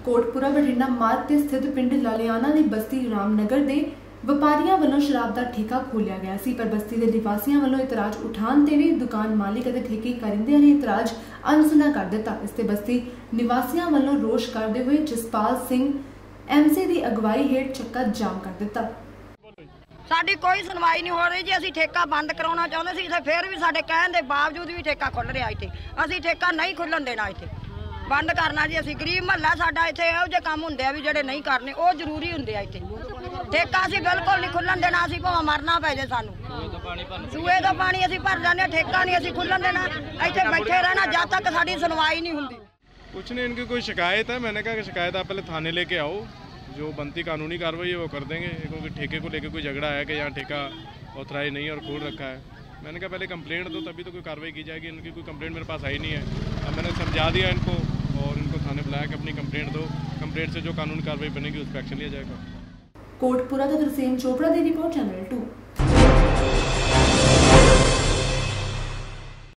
कोटपुरा बठिंडा मार्ग ते स्थित पिंड लालियाना दी बस्ती रामनगर दे ਵਪਾਰੀਆਂ ਵੱਲੋਂ ਸ਼ਰਾਬ ਦਾ ਠੇਕਾ ਖੋਲਿਆ ਗਿਆ ਸੀ, ਪਰ ਬਸਤੀ ਦੇ ਨਿਵਾਸੀਆਂ ਵੱਲੋਂ ਇਤਰਾਜ਼ ਉਠਾਉਣ ਤੇ ਵੀ ਦੁਕਾਨ ਮਾਲਿਕ ਅਤੇ ਠੇਕੇ ਕਰਿੰਦਿਆਂ ਨੇ ਇਤਰਾਜ਼ ਅਣਸੁਣਾ ਕਰ ਦਿੱਤਾ। ਇਸ ਤੇ ਬਸਤੀ ਨਿਵਾਸੀਆਂ ਵੱਲੋਂ ਰੋਸ਼ ਕਰਦੇ ਹੋਏ ਜਸਪਾਲ ਸਿੰਘ ਐਮਸੀ ਦੀ ਅਗਵਾਈ ਹੇਠ ਚੱਕਾ ਜਾਮ ਕਰ ਦਿੱਤਾ। ਸਾਡੀ ਕੋਈ ਸੁਣਵਾਈ ਨਹੀਂ ਹੋ ਰਹੀ ਜੀ। ਅਸੀਂ ਠੇਕਾ ਬੰਦ ਕਰਾਉਣਾ ਚਾਹੁੰਦੇ ਸੀ ਤੇ ਫਿਰ ਵੀ ਸਾਡੇ ਕਹਿਣ ਦੇ ਬਾਵਜੂਦ ਵੀ ਠੇਕਾ ਖੁੱਲ ਰਿਹਾ ਇੱਥੇ। ਅਸੀਂ ਠੇਕਾ ਨਹੀਂ ਖੁੱਲਣ ਦੇਣਾ, ਇੱਥੇ ਬੰਦ ਕਰਨਾ ਜੀ। ਅਸੀਂ ਗਰੀਬ ਮਹੱਲਾ ਸਾਡਾ, ਇੱਥੇ ਇਹੋ ਜਿਹੇ ਕੰਮ ਹੁੰਦੇ ਆ ਵੀ ਜਿਹੜੇ ਨਹੀਂ ਕਰਨੇ, ਉਹ ਜ਼ਰੂਰੀ ਹੁੰਦੇ ਆ। ਇੱਥੇ ਠੇਕਾ ਅਸੀਂ ਬਿਲकुल नहीं खुलन देना। ਅਸੀਂ ਭਾਵੇਂ ਮਰਨਾ ਪੈ ਜਾਏ ਸਾਨੂੰ। ਸੂਏ ਦਾ ਪਾਣੀ ਅਸੀਂ ਭਰ ਜਾਂਦੇ, ਠੇਕਾ नहीं ਅਸੀਂ खुलन देना। ਇੱਥੇ बैठे रहना जब तक साड़ी सुनवाई नहीं होती। कुछ नहीं, इनकी कोई शिकायत है। मैंने कहा कि शिकायत आप पहले थाने लेके आओ, जो बनती कानूनी कार्रवाई है वो कर देंगे, क्योंकि ठेके को लेकर कोई झगड़ा है कि यहाँ ठेका ऑथराइज नहीं है और खोल रखा है। मैंने कहा पहले कंप्लेंट दो, तभी तो कोई कार्रवाई की जाएगी। इनकी कोई कंप्लेंट मेरे पास आई नहीं है। अब मैंने समझा दिया इनको और इनको थाने बुलाया कि अपनी कंप्लेंट दो, कंप्लेंट से जो कानूनी कार्रवाई बनेगी उस पर एक्शन लिया जाएगा। कोटपुरा तो तरसेम चोपड़ा की रिपोर्ट, चैनल 2।